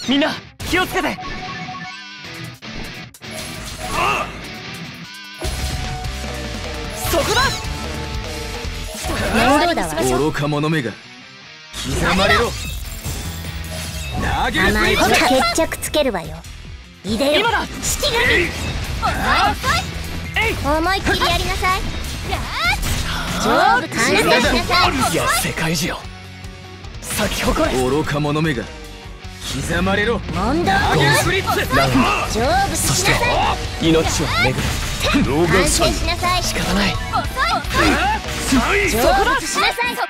みんな気をつけて。そこだ。 面倒だわ。 愚か者めが刻まれろ。投げる甘い子決着つけるわよ。いでよ。 今だ。 式神。思いっきりやりなさい。丈夫、完成しなさい。 いや世界中よ、咲き誇れ。 愚か者めが刻まれろ。 問答投げるフリッツ。 ラウン丈夫そししなさい。 て命は巡る。 完成しなさい。 仕方ない。 成仏しなさい。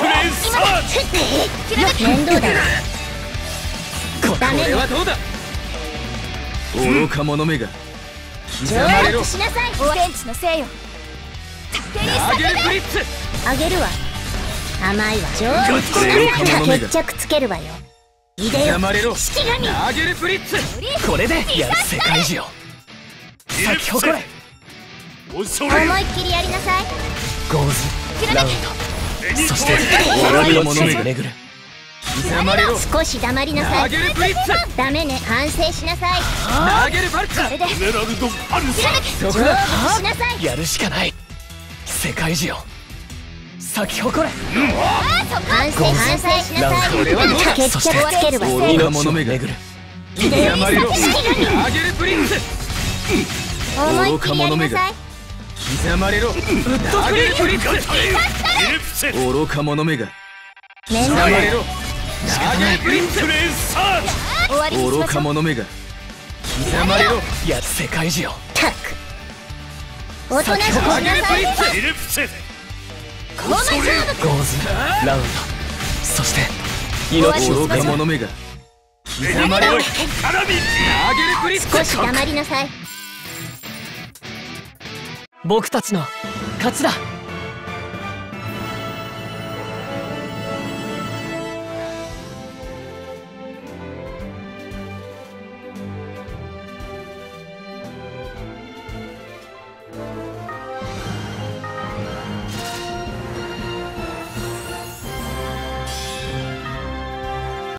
面倒だわ。ダメね。 これはどうだ。愚か者めが刻まれろ。 成仏しなさい。 天地のせいよ。 投げるフリッツ。 あげるわ。甘いわ。成仏しなさい。決着つけるわよ。いでよ。 刻まれろ。 式神。 投げるフリッツ。 これでやる世界中よ、咲き誇れ。 思いっきりやりなさい。 ゴーズラウンドそして愚か命者めがは巡る。 刻まれろ。 少し黙りなさ投い。 げるフリッツ。 ダメね。反省しなさい。 投げるバルツ。 これでそこだ。 成仏しなさい。 やるしかない。世界中よ、咲き誇れ。 反省しなさい。 これはどうだ。 決着つけるわよ。 愚か者めが巡る。 刻まれろ。投げるフリッツ。 思いっきりやりなさい。 刻まれろ。投げるフリッツ。愚か者めが面倒だ。 刻まれろ。投げるフリッツ。 終わりにし愚ましょう。 か者めが刻まれろ。 やる世界中よ、 たくおとなしくしな投げるフさい。 リッツ。 ゴーズラウンドそして命を愚か者めが刻まれろ。投げるフリッツ。 少し黙りなさい。 僕たちの勝ちだ。